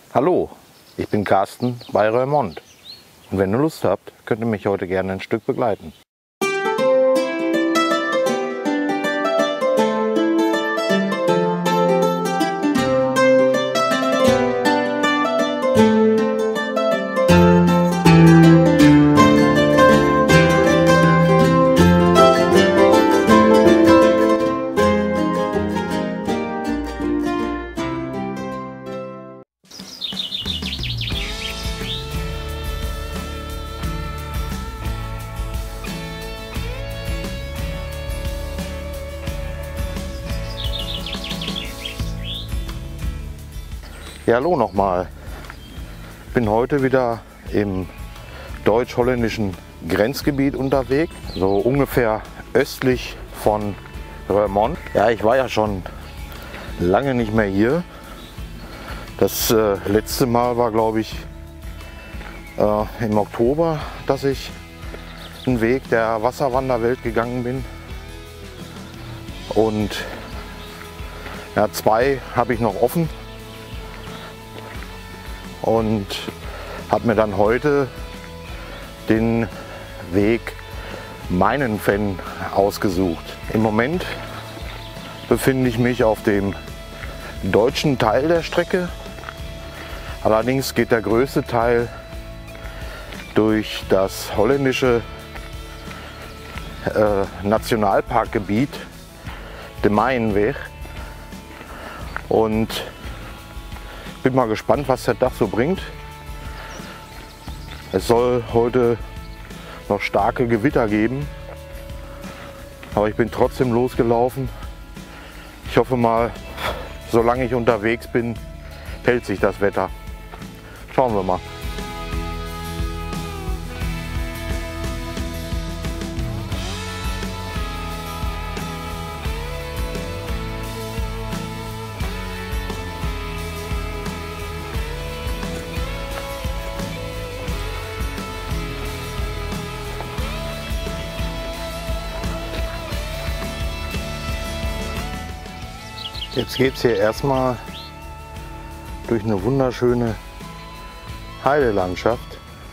Hallo, ich bin Carsten bei Roermond und wenn ihr Lust habt, könnt ihr mich heute gerne ein Stück begleiten. Ja, hallo nochmal. Ich bin heute wieder im deutsch-holländischen Grenzgebiet unterwegs, so ungefähr östlich von Roermond. Ja, ich war ja schon lange nicht mehr hier. Das letzte Mal war, glaube ich, im Oktober, dass ich einen Weg der Wasserwanderwelt gegangen bin. Und ja, 2 habe ich noch offen. Und habe mir dann heute den Weg Mainenven ausgesucht. Im Moment befinde ich mich auf dem deutschen Teil der Strecke. Allerdings geht der größte Teil durch das holländische Nationalparkgebiet, de Mayenweg. Und bin mal gespannt, was der Tag so bringt. Es soll heute noch starke Gewitter geben, aber ich bin trotzdem losgelaufen. Ich hoffe mal, solange ich unterwegs bin, hält sich das Wetter. Schauen wir mal. Jetzt geht es hier erstmal durch eine wunderschöne Heidelandschaft.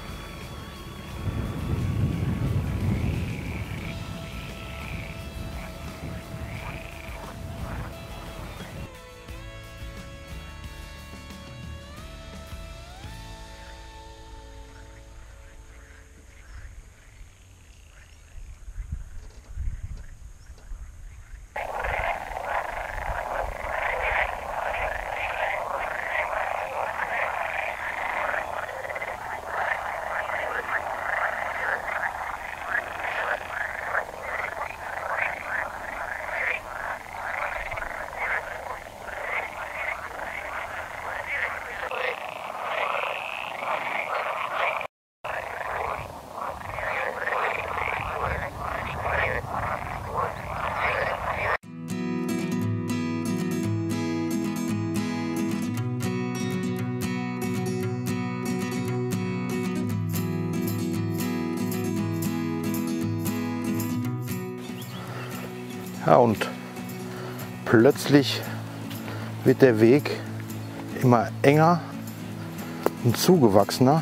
Ja, und plötzlich wird der Weg immer enger und zugewachsener.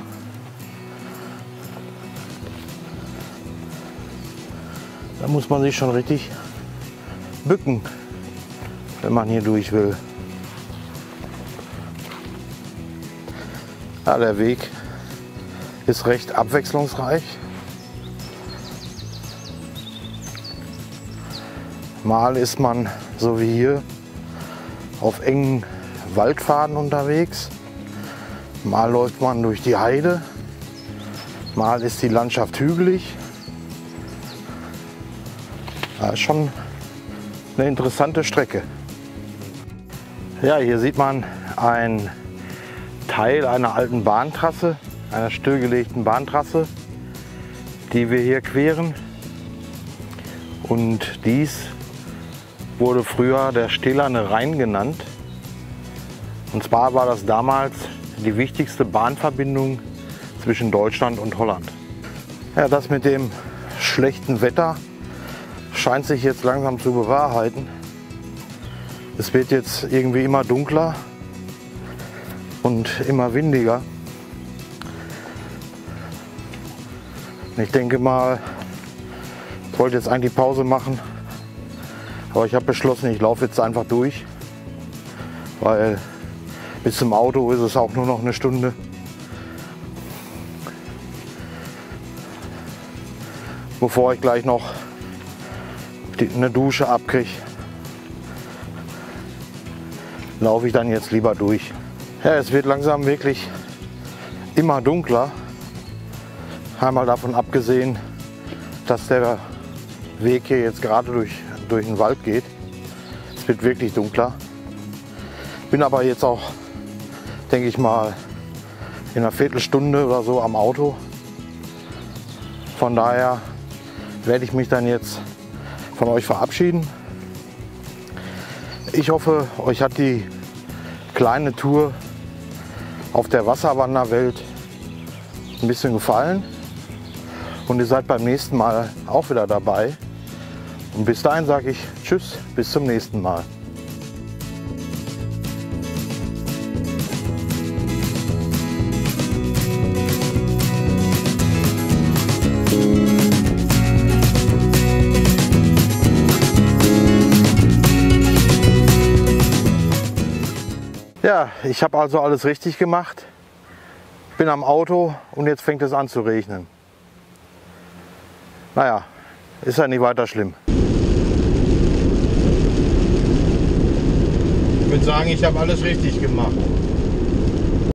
Da muss man sich schon richtig bücken, wenn man hier durch will. Ja, der Weg ist recht abwechslungsreich. Mal ist man, so wie hier, auf engen Waldpfaden unterwegs. Mal läuft man durch die Heide. Mal ist die Landschaft hügelig. Das ist schon eine interessante Strecke. Ja, hier sieht man einen Teil einer alten Bahntrasse, einer stillgelegten Bahntrasse, die wir hier queren. Und dies wurde früher der Stählerne Rhein genannt. Und zwar war das damals die wichtigste Bahnverbindung zwischen Deutschland und Holland. Ja, das mit dem schlechten Wetter scheint sich jetzt langsam zu bewahrheiten. Es wird jetzt irgendwie immer dunkler. und immer windiger. Ich denke mal, ich wollte jetzt eigentlich Pause machen, aber ich habe beschlossen, ich laufe jetzt einfach durch, weil bis zum Auto ist es auch nur noch eine Stunde. Bevor ich gleich noch eine Dusche abkriege, laufe ich dann jetzt lieber durch. Ja, es wird langsam wirklich immer dunkler. Einmal davon abgesehen, dass der Weg hier jetzt gerade durch den Wald geht. Es wird wirklich dunkler. Bin aber jetzt auch, denke ich mal, in einer Viertelstunde oder so am Auto. Von daher werde ich mich dann jetzt von euch verabschieden. Ich hoffe, euch hat die kleine Tour auf der Wasserwanderwelt ein bisschen gefallen und ihr seid beim nächsten Mal auch wieder dabei. Und bis dahin sage ich Tschüss, bis zum nächsten Mal. Ja, ich habe also alles richtig gemacht. Bin am Auto und jetzt fängt es an zu regnen. Naja, ist ja nicht weiter schlimm. Ich würde sagen, ich habe alles richtig gemacht.